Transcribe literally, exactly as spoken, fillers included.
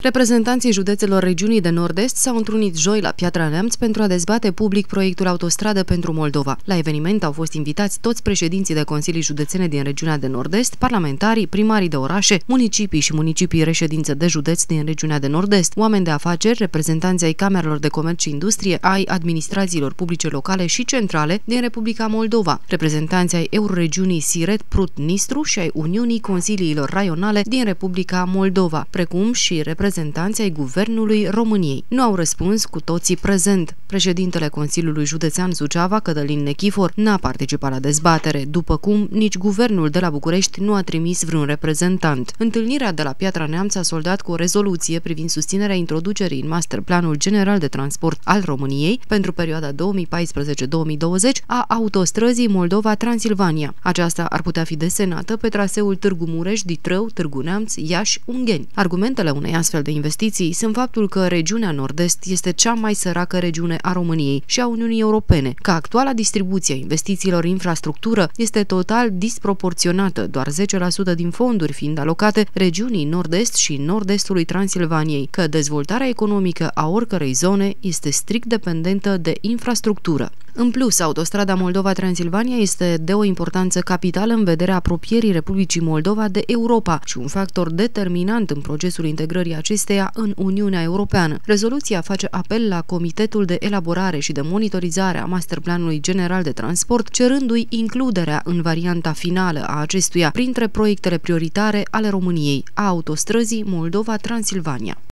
Reprezentanții județelor regiunii de nord-est s-au întrunit joi la Piatra Neamț pentru a dezbate public proiectul Autostradă pentru Moldova. La eveniment au fost invitați toți președinții de consilii județene din regiunea de nord-est, parlamentarii, primarii de orașe, municipii și municipii reședințe de județ din regiunea de nord-est, oameni de afaceri, reprezentanții ai camerelor de comerț și industrie, ai administrațiilor publice locale și centrale din Republica Moldova, reprezentanții ai Euroregiunii Siret Prut-Nistru și ai Uniunii Consiliilor Raionale din Republica Moldova, precum și reprezentanții ai Guvernului României. Nu au răspuns cu toții prezent. Președintele Consiliului Județean Suceava, Cătălin Nechifor, n-a participat la dezbatere, după cum nici guvernul de la București nu a trimis vreun reprezentant. Întâlnirea de la Piatra Neamț a soldat cu o rezoluție privind susținerea introducerii în Masterplanul General de Transport al României pentru perioada două mii paisprezece două mii douăzeci a autostrăzii Moldova-Transilvania. Aceasta ar putea fi desenată pe traseul Târgu Mureș-Ditrău, Târgu Neamț, Iași-Ungheni. Argumentele unei astfel de investiții sunt faptul că regiunea Nord-Est este cea mai săracă regiune a României și a Uniunii Europene, că actuala distribuție a investițiilor în infrastructură este total disproporționată, doar zece la sută din fonduri fiind alocate regiunii Nord-Est și Nord-Estului Transilvaniei, că dezvoltarea economică a oricărei zone este strict dependentă de infrastructură. În plus, autostrada Moldova-Transilvania este de o importanță capitală în vederea apropierii Republicii Moldova de Europa și un factor determinant în procesul integrării acesteia în Uniunea Europeană. Rezoluția face apel la Comitetul de Elaborare și de Monitorizare a Masterplanului General de Transport, cerându-i includerea în varianta finală a acestuia printre proiectele prioritare ale României, a autostrăzii Moldova-Transilvania.